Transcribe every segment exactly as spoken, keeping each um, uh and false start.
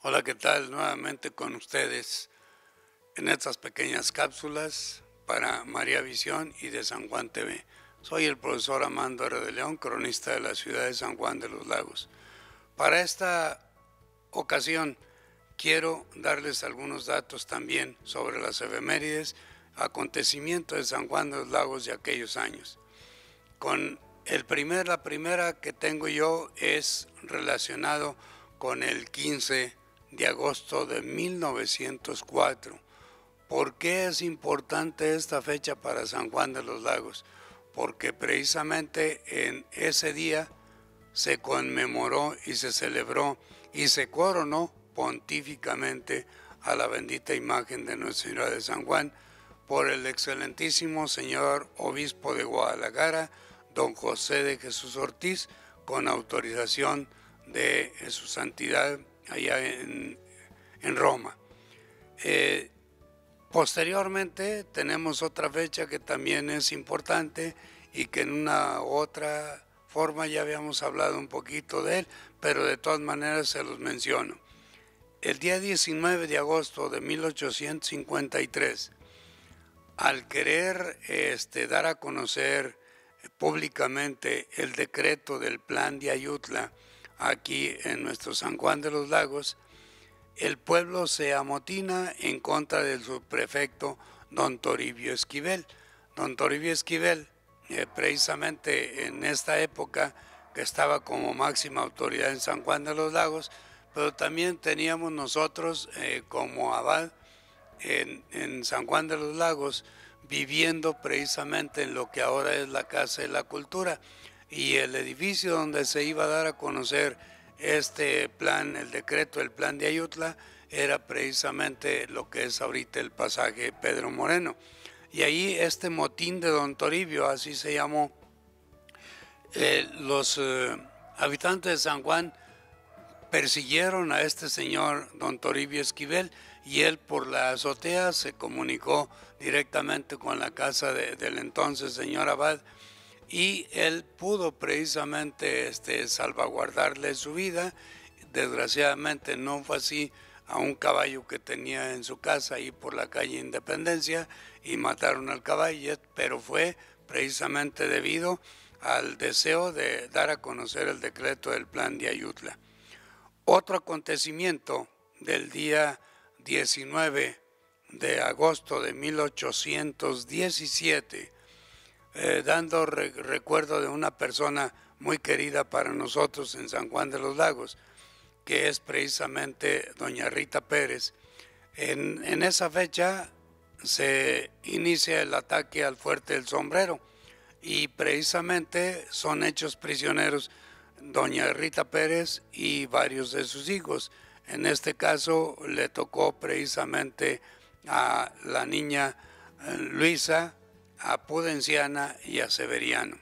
Hola, ¿qué tal? Nuevamente con ustedes en estas pequeñas cápsulas para María Visión y de San Juan T V. Soy el profesor Armando R. de León, cronista de la ciudad de San Juan de los Lagos. Para esta ocasión quiero darles algunos datos también sobre las efemérides, acontecimientos de San Juan de los Lagos de aquellos años. Con el primer, la primera que tengo yo es relacionado con el quince de agosto de mil novecientos cuatro. ¿Por qué es importante esta fecha para San Juan de los Lagos? Porque precisamente en ese día se conmemoró y se celebró y se coronó pontíficamente a la bendita imagen de Nuestra Señora de San Juan por el excelentísimo señor obispo de Guadalajara, don José de Jesús Ortiz, con autorización de su santidad allá en, en Roma. Eh, posteriormente tenemos otra fecha que también es importante y que en una u otra forma ya habíamos hablado un poquito de él, pero de todas maneras se los menciono. El día diecinueve de agosto de mil ochocientos cincuenta y tres, al querer este, dar a conocer públicamente el decreto del Plan de Ayutla aquí en nuestro San Juan de los Lagos, el pueblo se amotina en contra del subprefecto don Toribio Esquivel. Don Toribio Esquivel, eh, precisamente en esta época que estaba como máxima autoridad en San Juan de los Lagos, pero también teníamos nosotros eh, como abad en, en San Juan de los Lagos, viviendo precisamente en lo que ahora es la Casa de la Cultura, y el edificio donde se iba a dar a conocer este plan, el decreto del Plan de Ayutla, era precisamente lo que es ahorita el pasaje Pedro Moreno. Y ahí este motín de don Toribio, así se llamó, eh, los eh, habitantes de San Juan persiguieron a este señor don Toribio Esquivel, y él por la azotea se comunicó directamente con la casa de, del entonces señor abad, y él pudo precisamente este, salvaguardarle su vida. Desgraciadamente no fue así a un caballo que tenía en su casa ahí por la calle Independencia, y mataron al caballo, pero fue precisamente debido al deseo de dar a conocer el decreto del Plan de Ayutla. Otro acontecimiento del día diecinueve de agosto de mil ochocientos diecisiete, eh, dando re recuerdo de una persona muy querida para nosotros en San Juan de los Lagos, que es precisamente doña Rita Pérez. En, en esa fecha se inicia el ataque al Fuerte del Sombrero, y precisamente son hechos prisioneros doña Rita Pérez y varios de sus hijos. En este caso le tocó precisamente a la niña Luisa, a Pudenciana y a Severiano.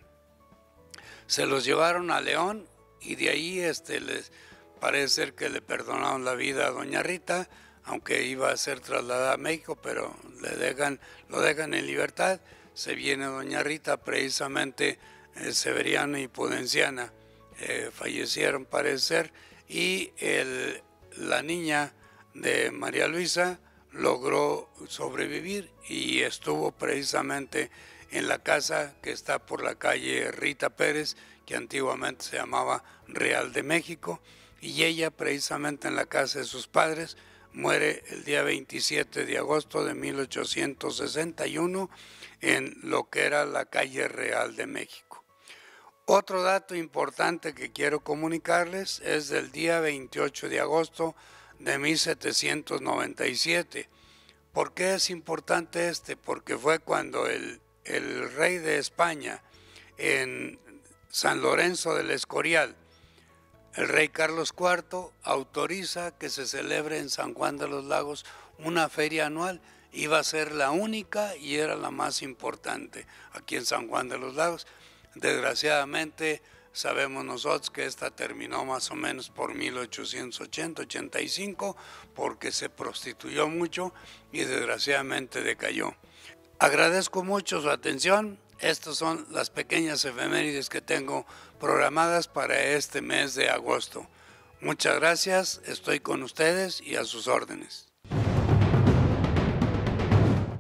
Se los llevaron a León, y de ahí este, les parece ser que le perdonaron la vida a doña Rita, aunque iba a ser trasladada a México, pero le dejan, lo dejan en libertad. Se viene doña Rita, precisamente eh, Severiano y Pudenciana eh, fallecieron, parece ser, y el, la niña de María Luisa logró sobrevivir y estuvo precisamente en la casa que está por la calle Rita Pérez, que antiguamente se llamaba Real de México, y ella precisamente en la casa de sus padres muere el día veintisiete de agosto de mil ochocientos sesenta y uno en lo que era la calle Real de México. Otro dato importante que quiero comunicarles es del día veintiocho de agosto de mil setecientos noventa y siete. ¿Por qué es importante este? Porque fue cuando el, el rey de España en San Lorenzo del Escorial, el rey Carlos cuarto, autoriza que se celebre en San Juan de los Lagos una feria anual. Iba a ser la única y era la más importante aquí en San Juan de los Lagos. Desgraciadamente sabemos nosotros que esta terminó más o menos por mil ochocientos ochenta, ochenta y cinco, porque se prostituyó mucho y desgraciadamente decayó. Agradezco mucho su atención. Estas son las pequeñas efemérides que tengo programadas para este mes de agosto. Muchas gracias, estoy con ustedes y a sus órdenes.